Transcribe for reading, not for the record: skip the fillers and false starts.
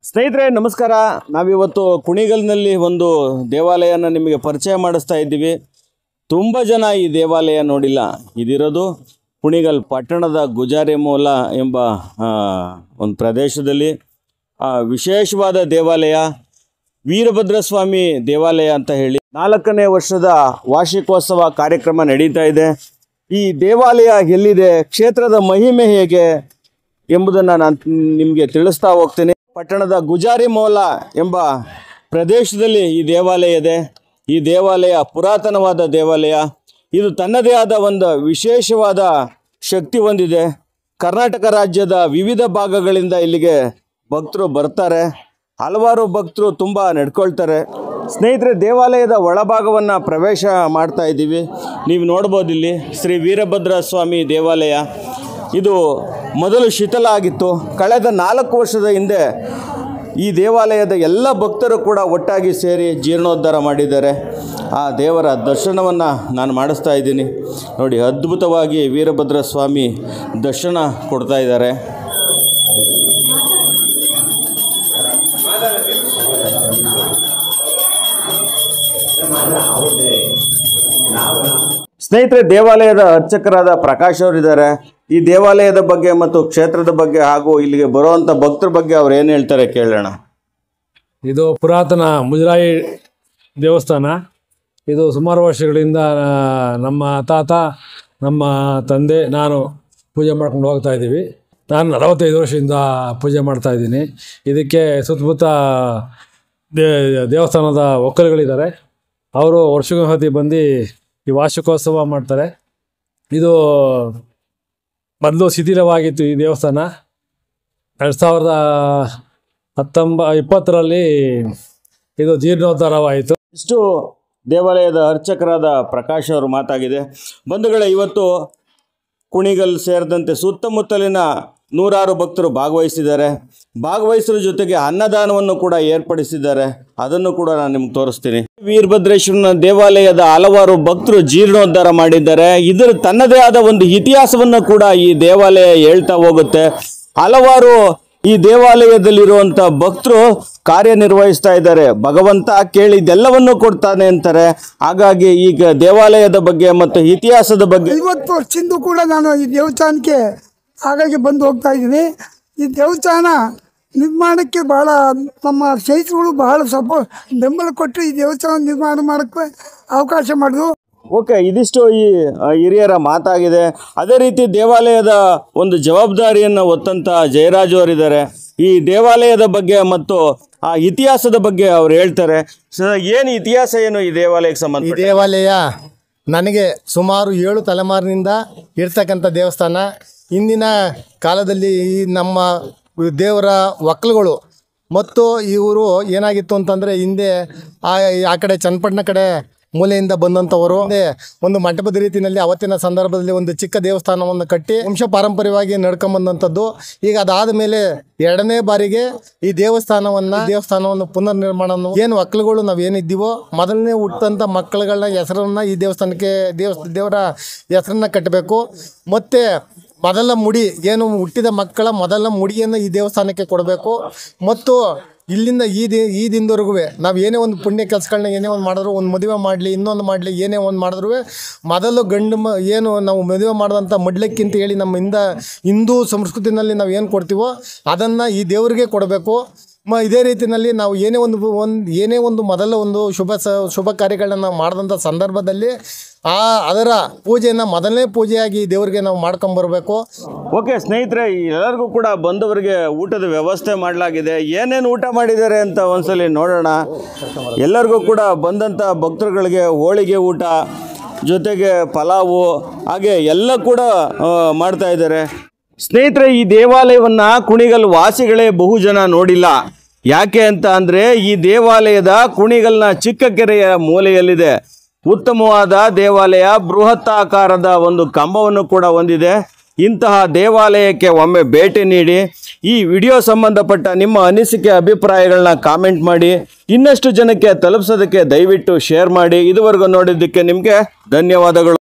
ಸ್ನೇಹಿತರೆ ನಮಸ್ಕಾರ. ನಾವಿವತ್ತು ಕುಣಿಗಲ್ನಲ್ಲಿ ಒಂದು ದೇವಾಲಯನ ನಿಮಗೆ ಪರಿಚಯ ಮಾಡಿಸ್ತಾ ಇದ್ದೀವಿ. ತುಂಬ ಜನ ಈ ದೇವಾಲಯ ನೋಡಿಲ್ಲ. ಇದಿರೋದು ಕುಣಿಗಲ್ ಪಟ್ಟಣದ ಗುಜಾರಿ ಮೂಲ ಎಂಬ ಒಂದು ಪ್ರದೇಶದಲ್ಲಿ ವಿಶೇಷವಾದ ದೇವಾಲಯ ವೀರಭದ್ರ ಸ್ವಾಮಿ ದೇವಾಲಯ ಅಂತ ಹೇಳಿ 4ನೇ ವರ್ಷದ ವಾರ್ಷಿಕೋತ್ಸವ ಕಾರ್ಯಕ್ರಮ ನಡೀತಾ ಇದೆ. ಈ ದೇವಾಲಯ ಎಲ್ಲಿದೆ, ಕ್ಷೇತ್ರದ ಮಹಿಮೆ ಹೇಗೆ ಎಂಬುದನ್ನು ನಾನು ನಿಮಗೆ ತಿಳಿಸ್ತಾ ಹೋಗ್ತೇನೆ. ಪಟ್ಟಣದ ಗುಜಾರಿ ಮೂಲ ಎಂಬ ಪ್ರದೇಶದಲ್ಲಿ ಈ ದೇವಾಲಯ ಇದೆ. ಈ ದೇವಾಲಯ ಪುರಾತನವಾದ ದೇವಾಲಯ. ಇದು ತನ್ನದೇ ಆದ ಒಂದು ವಿಶೇಷವಾದ ಶಕ್ತಿ ಹೊಂದಿದೆ. ಕರ್ನಾಟಕ ರಾಜ್ಯದ ವಿವಿಧ ಭಾಗಗಳಿಂದ ಇಲ್ಲಿಗೆ ಭಕ್ತರು ಬರ್ತಾರೆ. ಹಲವಾರು ಭಕ್ತರು ತುಂಬ ನಡ್ಕೊಳ್ತಾರೆ. ಸ್ನೇಹಿತರೆ, ದೇವಾಲಯದ ಒಳಭಾಗವನ್ನು ಪ್ರವೇಶ ಮಾಡ್ತಾ ಇದ್ದೀವಿ. ನೀವು ನೋಡ್ಬೋದು, ಇಲ್ಲಿ ಶ್ರೀ ವೀರಭದ್ರ ಸ್ವಾಮಿ ದೇವಾಲಯ. ಇದು ಮೊದಲು ಶಿಥಿಲ ಆಗಿತ್ತು. ಕಳೆದ 4 ವರ್ಷದ ಹಿಂದೆ ಈ ದೇವಾಲಯದ ಎಲ್ಲ ಭಕ್ತರು ಕೂಡ ಒಟ್ಟಾಗಿ ಸೇರಿ ಜೀರ್ಣೋದ್ಧಾರ ಮಾಡಿದ್ದಾರೆ. ಆ ದೇವರ ದರ್ಶನವನ್ನು ನಾನು ಮಾಡಿಸ್ತಾ ಇದ್ದೀನಿ. ನೋಡಿ, ಅದ್ಭುತವಾಗಿ ವೀರಭದ್ರ ಸ್ವಾಮಿ ದರ್ಶನ ಕೊಡ್ತಾ ಇದ್ದಾರೆ. ಸ್ನೇಹಿತರೆ, ದೇವಾಲಯದ ಅರ್ಚಕರಾದ ಪ್ರಕಾಶ್ ಅವರಿದ್ದಾರೆ. ಈ ದೇವಾಲಯದ ಬಗ್ಗೆ ಮತ್ತು ಕ್ಷೇತ್ರದ ಬಗ್ಗೆ ಹಾಗೂ ಇಲ್ಲಿಗೆ ಬರುವಂಥ ಭಕ್ತರ ಬಗ್ಗೆ ಅವ್ರು ಏನು ಹೇಳ್ತಾರೆ ಕೇಳೋಣ. ಇದು ಪುರಾತನ ಮುಜರಾಯಿ ದೇವಸ್ಥಾನ. ಇದು ಸುಮಾರು ವರ್ಷಗಳಿಂದ ನಮ್ಮ ತಾತ, ನಮ್ಮ ತಂದೆ, ನಾನು ಪೂಜೆ ಮಾಡ್ಕೊಂಡು ಹೋಗ್ತಾ ಇದ್ದೀವಿ. ನಾನು 45 ವರ್ಷದಿಂದ ಪೂಜೆ ಮಾಡ್ತಾ ಇದ್ದೀನಿ. ಇದಕ್ಕೆ ಸುತ್ತಮುತ್ತ ದೇವಸ್ಥಾನದ ಒಕ್ಕಲುಗಳಿದ್ದಾರೆ. ಅವರು ವರ್ಷಕ್ಕೊಂದ್ಸತಿ ಬಂದು ಈ ವಾರ್ಷಿಕೋತ್ಸವ ಮಾಡ್ತಾರೆ. ಇದು ಮೊದಲು ಶಿಥಿಲವಾಗಿತ್ತು ಈ ದೇವಸ್ಥಾನ. 2020ರಲ್ಲಿ ಇದು ಜೀರ್ಣೋದ್ಧಾರವಾಯಿತು. ಇಷ್ಟು ದೇವಾಲಯದ ಅರ್ಚಕರಾದ ಪ್ರಕಾಶ್ ಅವರು ಮಾತಾಗಿದೆ. ಬಂಧುಗಳೇ, ಇವತ್ತು ಕುಣಿಗಲ್ ಸೇರಿದಂತೆ ಸುತ್ತಮುತ್ತಲಿನ 100 ಭಕ್ತರು ಭಾಗವಹಿಸೋದ್ರ ಜೊತೆಗೆ ಅನ್ನದಾನವನ್ನು ಕೂಡ ಏರ್ಪಡಿಸಿದ್ದಾರೆ. ಅದನ್ನು ಕೂಡ ನಾನು ನಿಮ್ಗೆ ತೋರಿಸ್ತೀನಿ. ವೀರಭದ್ರೇಶ್ವರನ ದೇವಾಲಯದ ಹಲವಾರು ಭಕ್ತರು ಜೀರ್ಣೋದ್ಧಾರ ಮಾಡಿದ್ದಾರೆ. ಇದರ ತನ್ನದೇ ಆದ ಒಂದು ಇತಿಹಾಸವನ್ನು ಕೂಡ ಈ ದೇವಾಲಯ ಹೇಳ್ತಾ ಹೋಗುತ್ತೆ. ಹಲವಾರು ಈ ದೇವಾಲಯದಲ್ಲಿರುವಂಥ ಭಕ್ತರು ಕಾರ್ಯನಿರ್ವಹಿಸ್ತಾ ಇದ್ದಾರೆ. ಭಗವಂತ ಕೇಳಿದ್ದೆಲ್ಲವನ್ನು ಕೊಡ್ತಾನೆ ಅಂತಾರೆ. ಹಾಗಾಗಿ ಈಗ ದೇವಾಲಯದ ಬಗ್ಗೆ ಮತ್ತು ಇತಿಹಾಸದ ಬಗ್ಗೆ 50 ವರ್ಷದಿಂದ ಕೂಡ ನಾನು ಈ ದೇವಸ್ಥಾನಕ್ಕೆ ಹಾಗಾಗಿ ಬಂದು ಹೋಗ್ತಾ ಇದ್ದೀನಿ. ಈ ದೇವಸ್ಥಾನ ನಿರ್ಮಾಣಕ್ಕೆ ಭಾಳ ನಮ್ಮ ಸ್ನೇಹಿತರುಗಳು ಬಹಳ ಬೆಂಬಲ ಕೊಟ್ಟು ಈ ದೇವಸ್ಥಾನ ನಿರ್ಮಾಣ ಮಾಡೋಕ್ಕೆ ಅವಕಾಶ ಮಾಡಿದ್ರು. ಓಕೆ, ಇದಿಷ್ಟು ಈ ಹಿರಿಯರ ಮಾತಾಗಿದೆ. ಅದೇ ರೀತಿ ದೇವಾಲಯದ ಒಂದು ಜವಾಬ್ದಾರಿಯನ್ನು ಹೊತ್ತಂತ ಜಯರಾಜ್ ಅವರಿದ್ದಾರೆ. ಈ ದೇವಾಲಯದ ಬಗ್ಗೆ ಮತ್ತು ಆ ಇತಿಹಾಸದ ಬಗ್ಗೆ ಅವ್ರು ಹೇಳ್ತಾರೆ. ಏನು ಇತಿಹಾಸ, ಏನು ಈ ದೇವಾಲಯಕ್ಕೆ ಸಂಬಂಧ? ಈ ದೇವಾಲಯ ನನಗೆ ಸುಮಾರು 7 ತಲೆಮಾರಿನಿಂದ ಇರ್ತಕ್ಕಂಥ ದೇವಸ್ಥಾನ. ಇಂದಿನ ಕಾಲದಲ್ಲಿ ಈ ನಮ್ಮ ದೇವರ ಒಕ್ಕಲುಗಳು ಮತ್ತು ಇವರು ಏನಾಗಿತ್ತು ಅಂತಂದರೆ, ಹಿಂದೆ ಆ ಕಡೆ ಚನ್ನಪಟ್ಟಣ ಕಡೆ ಮೂಲೆಯಿಂದ ಬಂದಂಥವರು ಒಂದು ಮಂಟಪದ ರೀತಿಯಲ್ಲಿ ಅವತ್ತಿನ ಸಂದರ್ಭದಲ್ಲಿ ಒಂದು ಚಿಕ್ಕ ದೇವಸ್ಥಾನವನ್ನು ಕಟ್ಟಿ ವಂಶ ಪಾರಂಪರ್ಯವಾಗಿ ನಡ್ಕೊಂಬಂದಂಥದ್ದು. ಈಗ ಅದಾದ ಮೇಲೆ 2ನೇ ಬಾರಿಗೆ ಈ ದೇವಸ್ಥಾನವನ್ನು ಪುನರ್ ನಿರ್ಮಾಣ, ಏನು ಒಕ್ಕಲುಗಳು ನಾವೇನಿದ್ದೀವೋ ಮೊದಲನೇ ಹುಟ್ಟಂಥ ಮಕ್ಕಳುಗಳನ್ನ ಹೆಸರನ್ನು ಈ ದೇವಸ್ಥಾನಕ್ಕೆ ದೇವರ ಹೆಸರನ್ನ ಕಟ್ಟಬೇಕು. ಮತ್ತು ಮೊದಲ ಮುಡಿ, ಏನು ಹುಟ್ಟಿದ ಮಕ್ಕಳ ಮೊದಲ ಮುಡಿಯನ್ನು ಈ ದೇವಸ್ಥಾನಕ್ಕೆ ಕೊಡಬೇಕು. ಮತ್ತು ಇಲ್ಲಿಂದ ಈ ದಿನದವರೆಗೂ ನಾವು ಏನೇ ಒಂದು ಪುಣ್ಯ ಕೆಲಸಗಳನ್ನ ಏನೇ ಒಂದು ಮಾಡಿದ್ರು, ಒಂದು ಮದುವೆ ಮಾಡಲಿ, ಇನ್ನೊಂದು ಮಾಡಲಿ, ಏನೇ ಒಂದು ಮಾಡಿದ್ರು ಮೊದಲು ಏನು ನಾವು ಮದುವೆ ಮಾಡಿದಂಥ ಮಡ್ಲಕ್ಕಿಂತ ಹೇಳಿ ನಮ್ಮ ಹಿಂದೂ ಸಂಸ್ಕೃತಿನಲ್ಲಿ ನಾವು ಏನು ಕೊಡ್ತೀವೋ ಅದನ್ನು ಈ ದೇವರಿಗೆ ಕೊಡಬೇಕು. ಇದೇ ರೀತಿಯಲ್ಲಿ ನಾವು ಏನೇ ಒಂದು ಮೊದಲ ಒಂದು ಶುಭ ಕಾರ್ಯಗಳನ್ನ ನಾವು ಮಾಡಿದಂಥ ಸಂದರ್ಭದಲ್ಲಿ ಅದರ ಪೂಜೆಯನ್ನು ಮೊದಲನೇ ಪೂಜೆಯಾಗಿ ದೇವರಿಗೆ ನಾವು ಮಾಡ್ಕೊಂಬರ್ಬೇಕು. ಓಕೆ ಸ್ನೇಹಿತರೆ, ಎಲ್ಲರಿಗೂ ಕೂಡ ಬಂದವರಿಗೆ ಊಟದ ವ್ಯವಸ್ಥೆ ಮಾಡಲಾಗಿದೆ. ಏನೇನು ಊಟ ಮಾಡಿದ್ದಾರೆ ಅಂತ ಒಂದ್ಸಲಿ ನೋಡೋಣ. ಎಲ್ಲರಿಗೂ ಕೂಡ ಬಂದಂಥ ಭಕ್ತರುಗಳಿಗೆ ಹೋಳಿಗೆ ಊಟ ಜೊತೆಗೆ ಪಲಾವು ಹಾಗೆ ಎಲ್ಲ ಕೂಡ ಮಾಡ್ತಾ ಇದ್ದಾರೆ. ಸ್ನೇಹಿತರೆ, ಈ ದೇವಾಲಯವನ್ನು ಕುಣಿಗಲ್ ವಾಸಿಗಳೇ ಬಹು ಜನ ನೋಡಿಲ್ಲ. ಯಾಕೆ ಅಂತ ಅಂದರೆ, ಈ ದೇವಾಲಯದ ಕುಣಿಗಲ್ನ ಚಿಕ್ಕ ಕೆರೆಯ ಮೂಲೆಯಲ್ಲಿದೆ. ಉತ್ತಮವಾದ ದೇವಾಲಯ, ಬೃಹತ್ತಾಕಾರದ ಒಂದು ಕಂಬವನ್ನು ಕೂಡ ಹೊಂದಿದೆ. ಇಂತಹ ದೇವಾಲಯಕ್ಕೆ ಒಮ್ಮೆ ಭೇಟಿ ನೀಡಿ. ಈ ವಿಡಿಯೋ ಸಂಬಂಧಪಟ್ಟ ನಿಮ್ಮ ಅನಿಸಿಕೆ ಅಭಿಪ್ರಾಯಗಳನ್ನ ಕಾಮೆಂಟ್ ಮಾಡಿ. ಇನ್ನಷ್ಟು ಜನಕ್ಕೆ ತಲುಪಿಸೋದಕ್ಕೆ ದಯವಿಟ್ಟು ಶೇರ್ ಮಾಡಿ. ಇದುವರೆಗೂ ನೋಡಿದ್ದಕ್ಕೆ ನಿಮಗೆ ಧನ್ಯವಾದಗಳು.